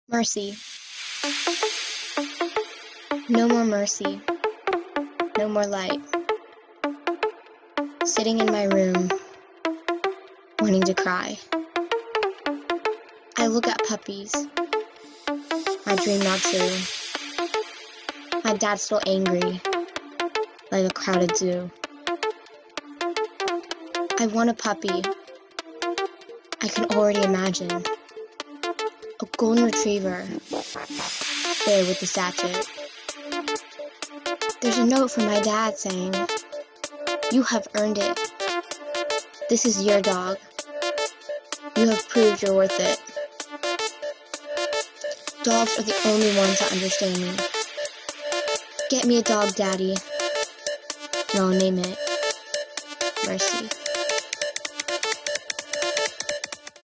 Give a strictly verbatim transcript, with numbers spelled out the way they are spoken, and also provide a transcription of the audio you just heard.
Mercy. No more mercy. No more light. Sitting in my room, wanting to cry. I look at puppies. I dream not true. My dad's still angry, like a crowded zoo. I want a puppy. I can already imagine. A golden retriever, there with the sachet. There's a note from my dad saying, "You have earned it. This is your dog. You have proved you're worth it." Dogs are the only ones that understand me. Get me a dog, Daddy, and I'll name it Mercy.